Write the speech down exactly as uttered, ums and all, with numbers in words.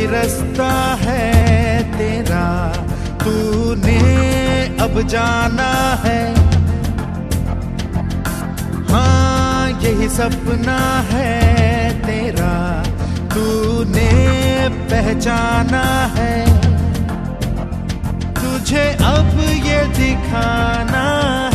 रास्ता है तेरा, तूने अब जाना है। हाँ यही सपना है तेरा, तूने पहचाना है। तुझे अब ये दिखाना